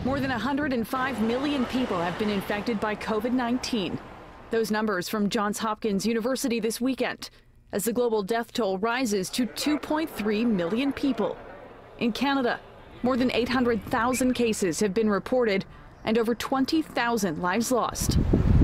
More than 105 million people have been infected by COVID-19. Those numbers from Johns Hopkins University this weekend, as the global death toll rises to 2.3 million people. In Canada, more than 800,000 cases have been reported and over 20,000 lives lost.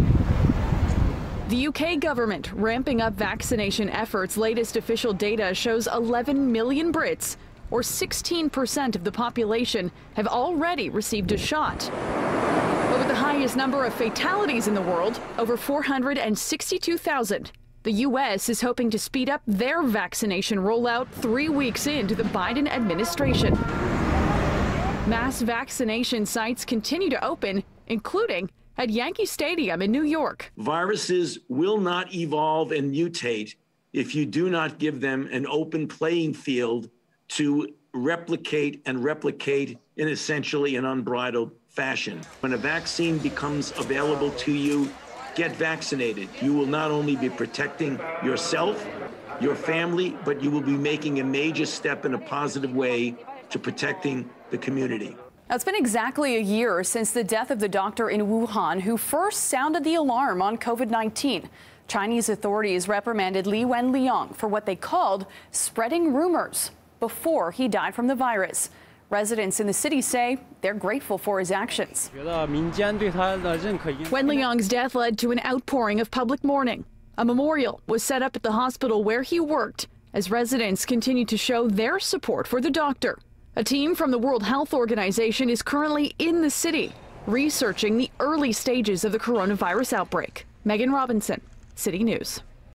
The UK government ramping up vaccination efforts. Latest official data shows 11 million Brits, or 16% of the population, have already received a shot. But with the highest number of fatalities in the world, over 462,000, the U.S. is hoping to speed up their vaccination rollout 3 weeks into the Biden administration. Mass vaccination sites continue to open, including at Yankee Stadium in New York. Viruses will not evolve and mutate if you do not give them an open playing field to replicate in essentially an unbridled fashion. When a vaccine becomes available to you, get vaccinated. You will not only be protecting yourself, your family, but you will be making a major step in a positive way to protecting the community. Now, it's been exactly a year since the death of the doctor in Wuhan who first sounded the alarm on COVID-19. Chinese authorities reprimanded Li Wenliang for what they called spreading rumors before he died from the virus. Residents in the city say they're grateful for his actions. Wenliang's death led to an outpouring of public mourning. A memorial was set up at the hospital where he worked as residents continue to show their support for the doctor. A team from the World Health Organization is currently in the city researching the early stages of the coronavirus outbreak. Megan Robinson, City News.